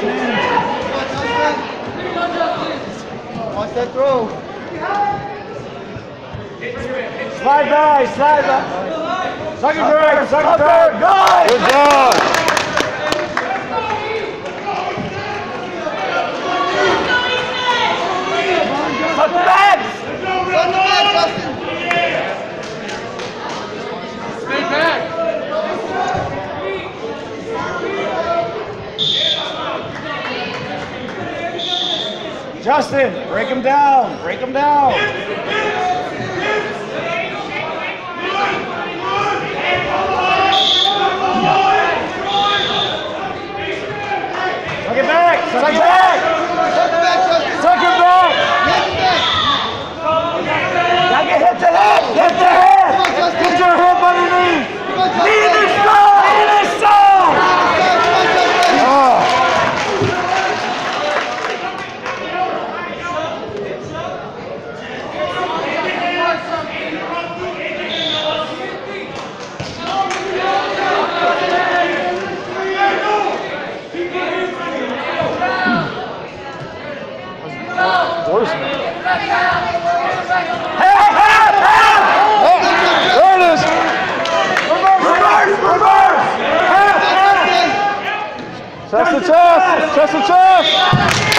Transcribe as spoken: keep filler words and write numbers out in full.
Watch that throw. Slide back, slide back. Second drag, second drag. Good job. Touch the back. Touch the back, Justin. Stay back. Justin, break him down, break him down. Suck it back, suck it back. Suck it back, Justin. Suck it back. Now get hit the head, hit the head. Get your hip underneath. Knee to stone, knee to stone. Oh. Worse. Hey, half, half! There it is! Reverse, reverse, reverse! Half, half! Chest to chest, chest to chest!